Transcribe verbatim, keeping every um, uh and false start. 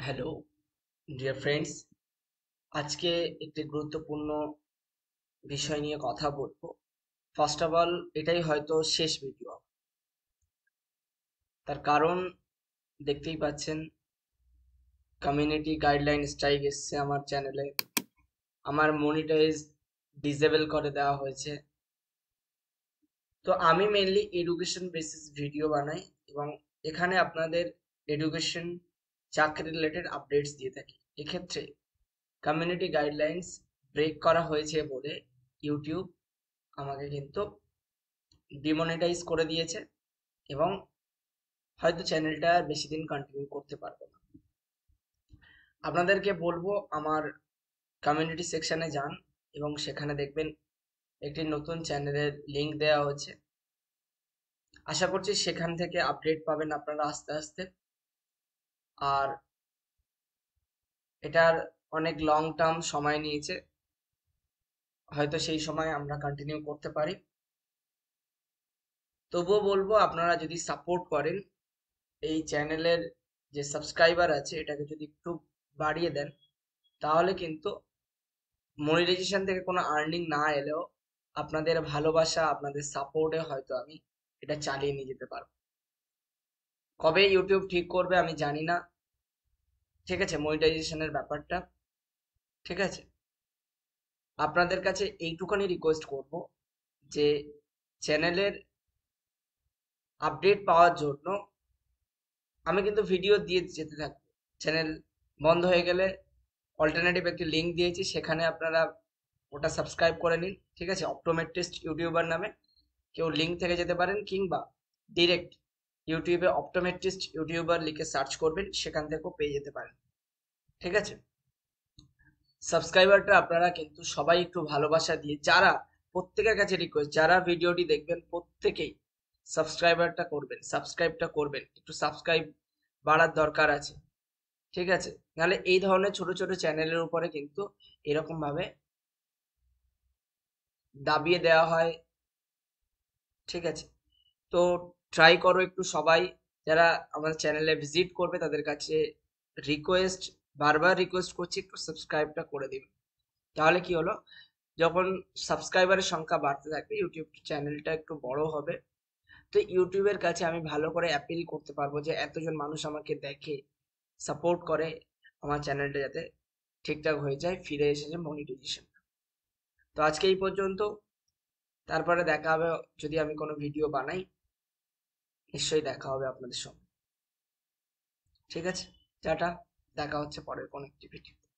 Hello dear friends, আজকে একটি গুরুত্বপূর্ণ বিষয় নিয়ে কথা বলবো। ফার্স্ট অফ অল, এটাই হয়তো শেষ ভিডিও। তার কারণ দেখতেই পাচ্ছেন, কমিউনিটি গাইডলাইন স্ট্রাইক এসছে আমার চ্যানেলে। আমার মনিটাইজ ডিসেবল করে দেওয়া হয়েছে। তো আমি মেনলি এডুকেশন বেসিস ভিডিও বানাই এবং এখানে আপনাদের এডুকেশন, চাকরি রিলেটেড আপডেটস দিয়ে থাকি। এক্ষেত্রে কমিউনিটি গাইডলাইন্স ব্রেক করা হয়েছে বলে ইউটিউব আমাকে কিন্তু ডিমনিটাইজ করে দিয়েছে এবং হয়তো চ্যানেলটা আর বেশি দিন কন্টিনিউ করতে পারবো না। আপনাদেরকে বলবো, আমার কমিউনিটি সেকশনে যান এবং সেখানে দেখবেন একটি নতুন চ্যানেলের লিংক দেওয়া হচ্ছে। আশা করছি সেখান থেকে আপডেট পাবেন আপনারা আস্তে আস্তে। আর এটার অনেক লং টার্ম সময় নিয়েছে, হয়তো সেই সময় আমরা কন্টিনিউ করতে পারি। তবুও বলবো, আপনারা যদি সাপোর্ট করেন, এই চ্যানেলের যে সাবস্ক্রাইবার আছে এটাকে যদি একটু বাড়িয়ে দেন, তাহলে কিন্তু মনিটাইজেশন থেকে কোনো আর্নিং না এলেও আপনাদের ভালোবাসা, আপনাদের সাপোর্টে হয়তো আমি এটা চালিয়ে নিয়ে যেতে পারবো। কবে ইউটিউব ঠিক করবে আমি জানি না, ঠিক আছে, মনিটাইজেশনের ব্যাপারটা। ঠিক আছে, আপনাদের কাছে এইটুখানি রিকোয়েস্ট করব যে চ্যানেলের আপডেট পাওয়ার জন্য আমি কিন্তু ভিডিও দিয়ে যেতে থাকবো। চ্যানেল বন্ধ হয়ে গেলে অল্টারনেটিভ একটি লিংক দিয়েছি, সেখানে আপনারা ওটা সাবস্ক্রাইব করে নিন। ঠিক আছে, অপটোমেট্রিস্ট ইউটিউবার নামে কেউ লিংক থেকে যেতে পারেন, কিংবা ডিরেক্ট ইউটিউবে অপটোমেট্রিস্ট ইউটিউবার লিখে সার্চ করবেন, সেখান থেকেও পেয়ে যেতে পারেন। ঠিক আছে, সাবস্ক্রাইবারটা আপনারা কিন্তু সবাই একটু ভালোবাসা দিয়ে, যারা, প্রত্যেকের কাছে রিকোয়েস্ট, যারা ভিডিওটি দেখবেন প্রত্যেকেই সাবস্ক্রাইবারটা করবেন, সাবস্ক্রাইবটা করবেন। একটু সাবস্ক্রাইব বাড়ার দরকার আছে। ঠিক আছে, নাহলে এই ধরনের ছোট ছোট চ্যানেলের উপরে কিন্তু এরকম ভাবে দাবিয়ে দেওয়া হয়। ঠিক আছে, তো ট্রাই করো একটু সবাই, যারা আমার চ্যানেলে ভিজিট করবে তাদের কাছে রিকোয়েস্ট, বারবার রিকোয়েস্ট করছি, একটু সাবস্ক্রাইবটা করে দিবে। তাহলে কি হলো, যখন সাবস্ক্রাইবারের সংখ্যা বাড়তে থাকবে, ইউটিউব চ্যানেলটা একটু বড় হবে। তো ইউটিউবের কাছে আমি ভালো করে অ্যাপিল করতে পারবো যে এতজন মানুষ আমাকে দেখে, সাপোর্ট করে, আমার চ্যানেলটা যাতে ঠিকঠাক হয়ে যায়, ফিরে এসেছে মনিটাইজেশন। তো আজকে এই পর্যন্ত। তারপরে দেখা হবে, যদি আমি কোনো ভিডিও বানাই নিশ্চয়ই দেখা হবে আপনাদের সঙ্গে। ঠিক আছে, টাটা, দেখা হচ্ছে পরের কোনো একটি ভিডিও।